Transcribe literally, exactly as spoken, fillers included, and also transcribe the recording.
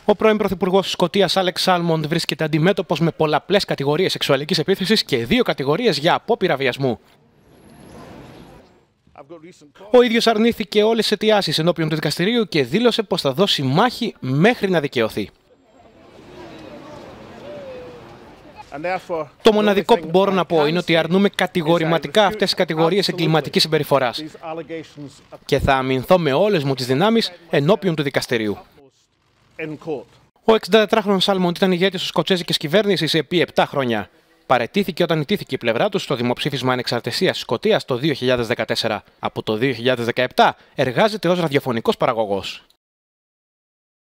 Ο πρώην Πρωθυπουργός της Σκωτίας, Άλεξ Σάλμοντ, βρίσκεται αντιμέτωπος με πολλαπλές κατηγορίες σεξουαλικής επίθεσης και δύο κατηγορίες για απόπειρα βιασμού. Ο ίδιος αρνήθηκε όλες τις αιτιάσεις ενώπιον του δικαστηρίου και δήλωσε πως θα δώσει μάχη μέχρι να δικαιωθεί. Το μοναδικό που μπορώ να πω είναι ότι αρνούμε κατηγορηματικά αυτές τις κατηγορίες εγκληματικής συμπεριφοράς και θα αμυνθώ με όλες μου τις δυνάμεις ενώπιον του δικαστηρίου. Ο εξήντα τετράχρονος Σάλμοντ ήταν ηγέτης της σκοτσέζικης κυβέρνησης επί επτά χρόνια. Παραιτήθηκε όταν ιτήθηκε η πλευρά του στο δημοψήφισμα ανεξαρτησίας της Σκωτίας το δύο χιλιάδες δεκατέσσερα. Από το δύο χιλιάδες δεκαεπτά εργάζεται ως ραδιοφωνικός παραγωγός.